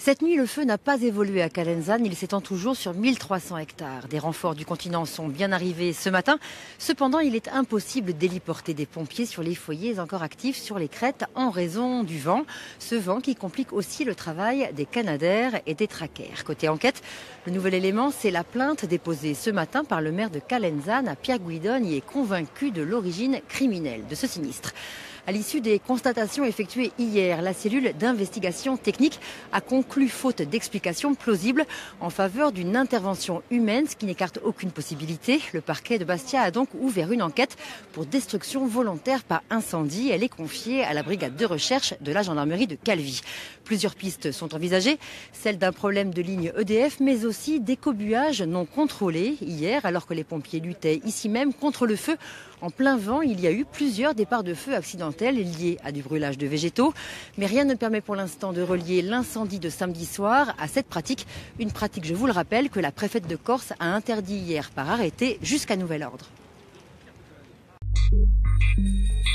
Cette nuit, le feu n'a pas évolué à Calenzane. Il s'étend toujours sur 1300 hectares. Des renforts du continent sont bien arrivés ce matin. Cependant, il est impossible d'héliporter des pompiers sur les foyers encore actifs sur les crêtes en raison du vent. Ce vent qui complique aussi le travail des canadaires et des traqueurs. Côté enquête, le nouvel élément, c'est la plainte déposée ce matin par le maire de Calenzane, Pierre Guidon, est convaincu de l'origine criminelle de ce sinistre. À l'issue des constatations effectuées hier, la cellule d'investigation technique a conclu, faute d'explications plausibles, en faveur d'une intervention humaine, ce qui n'écarte aucune possibilité. Le parquet de Bastia a donc ouvert une enquête pour destruction volontaire par incendie. Elle est confiée à la brigade de recherche de la gendarmerie de Calvi. Plusieurs pistes sont envisagées, celle d'un problème de ligne EDF, mais aussi d'écobuage non contrôlé. Hier, alors que les pompiers luttaient ici même contre le feu, en plein vent, il y a eu plusieurs départs de feu accidentels liés à du brûlage de végétaux. Mais rien ne permet pour l'instant de relier l'incendie de samedi soir à cette pratique. Une pratique, je vous le rappelle, que la préfète de Corse a interdit hier par arrêté jusqu'à nouvel ordre.